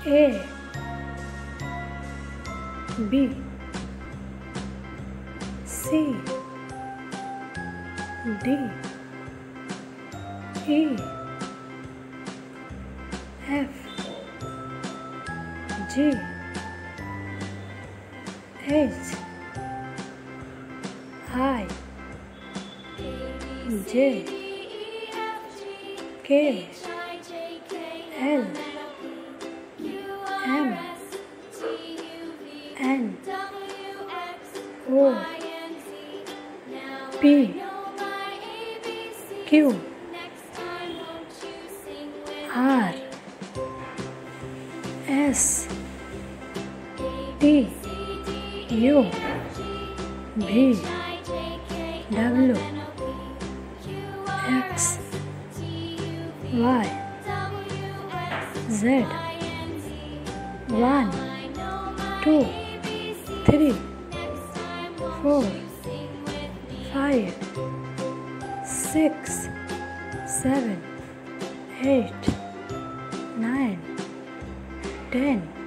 A B C D E F G H I J K L M N O P Q R S T U V W X Y Z 1 2 3 4 5 6 7 8 9 10